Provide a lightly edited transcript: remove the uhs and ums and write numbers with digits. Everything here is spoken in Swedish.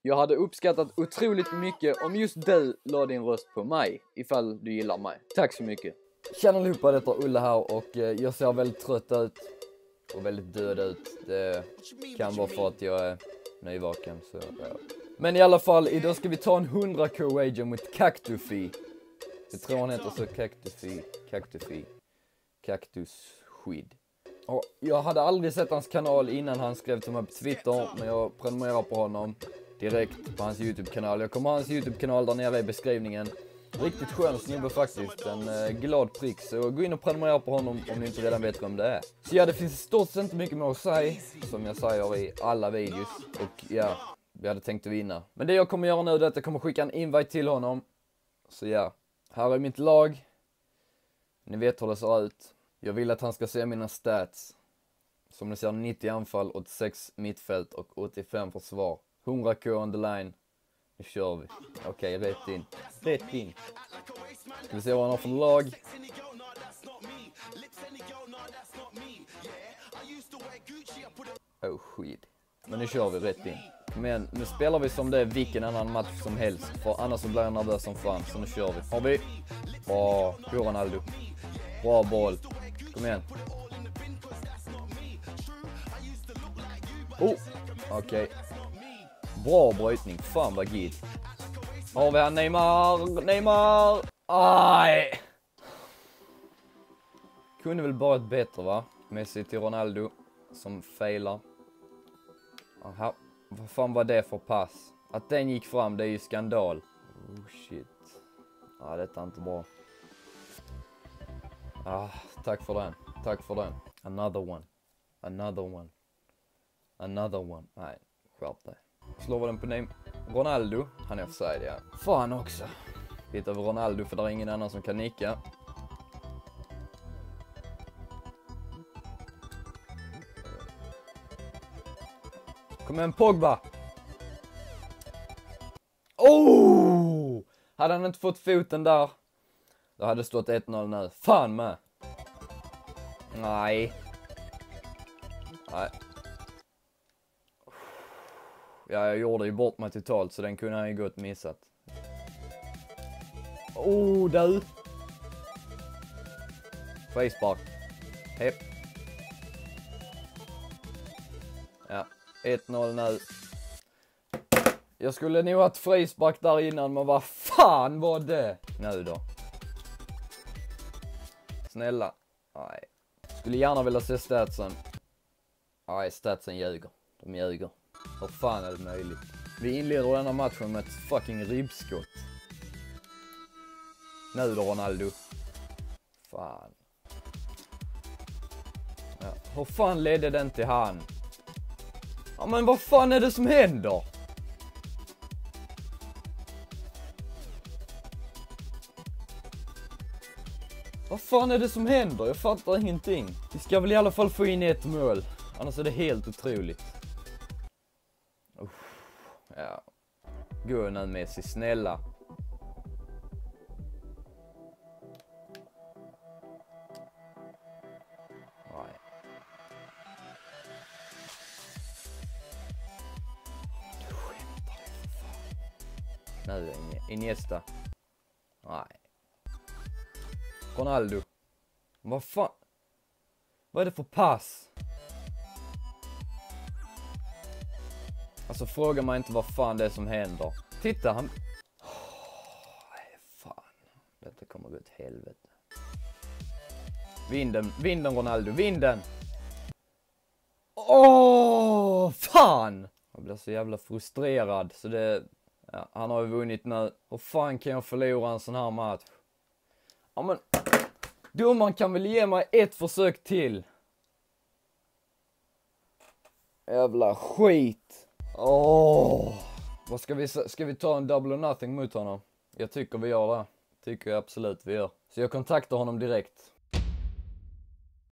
Jag hade uppskattat otroligt mycket om just du la din röst på mig, ifall du gillar mig. Tack så mycket. Tjena allihopa, det är Ulla här och jag ser väldigt trött ut och väldigt död ut. Det kan vara för att jag är nyvaken. Så, ja. Men i alla fall, idag ska vi ta en 100k wager mot Cactufi. Jag tror han heter så, Cactussquid. Och jag hade aldrig sett hans kanal innan han skrev till mig på Twitter, men jag prenumererar på honom direkt på hans YouTube-kanal. Jag kommer ha hans YouTube-kanal där nere i beskrivningen. Riktigt skön snubbe faktiskt, en glad prick. Så gå in och prenumerera på honom om ni inte redan vet vem det är. Så ja, det finns i stort sett inte mycket mer att säga, som jag säger i alla videos. Och ja, vi hade tänkt att vinna. Men det jag kommer göra nu är att jag kommer skicka en invite till honom. Så ja, här är mitt lag. Ni vet hur det ser ut. Jag vill att han ska se mina stats. Som ni ser, 90 anfall, 86 mittfält och 85 försvar. 100k on the line. Nu kör vi. Okej, rätt in. Rätt in. Ska vi se vad han har för lag. Oh skit. Men nu kör vi rätt in. Men nu spelar vi som det är vilken annan match som helst. För annars så blir jag nervös som fan. Så nu kör vi. Har vi? Bra. Ronaldo. Bra boll. Kom igen. Oh. Okej. Bra brytning. Fan vad gid. Har vi han Neymar? Neymar! Aj! Kunde väl bara ett bättre va? Messi till Ronaldo. Som failar. Aha. Vad fan var det för pass? Att den gick fram, det är ju skandal. Oh shit. Ja, detta är inte bra. Ah, tack för den. Tack för den. Another one. Another one. Another one. Nej, skärp dig. Slår vi den på Ronaldo. Han är offside, ja. Fan också. Lite över Ronaldo för det är ingen annan som kan nicka. Kom igen Pogba. Oh! Hade han inte fått foten där, då hade det stått 1-0 nu. Fan med. Nej. Nej. Ja, jag gjorde ju bort mig totalt så den kunde han ju gott missat. Oh, du. Frispark. Hepp. Ja, 1-0 nu. Jag skulle nog ha ett frispark där innan, men vad fan var det? Nu då. Snälla. Nej. Skulle gärna vilja se statsen. Nej, statsen ljuger. De ljuger. Hur fan är det möjligt? Vi inleder denna matchen med ett fucking ribbskott. Nu då Ronaldo. Fan. Ja, hur fan ledde den till han? Ja men vad fan är det som händer? Vad fan är det som händer? Jag fattar ingenting. Vi ska väl i alla fall få in ett mål. Annars är det helt otroligt. Ja. Gå nu Messi, snälla. Nej. Du skämtar för fan. Nu är Iniesta. Nej. Ronaldo. Vad fan? Vad är det för pass? Alltså fråga mig inte vad fan det är som händer. Titta han. Fan. Detta kommer gå åt helvete. Vinden Ronaldo, vinden. Fan. Jag blir så jävla frustrerad så det, ja, han har ju vunnit nu. Hur fan kan jag förlora en sån här match? Ja men domaren kan väl ge mig ett försök till. Jävla skit. Vad ska vi ta en double or nothing mot honom? Jag tycker vi gör det. Tycker jag absolut vi gör. Så jag kontaktar honom direkt.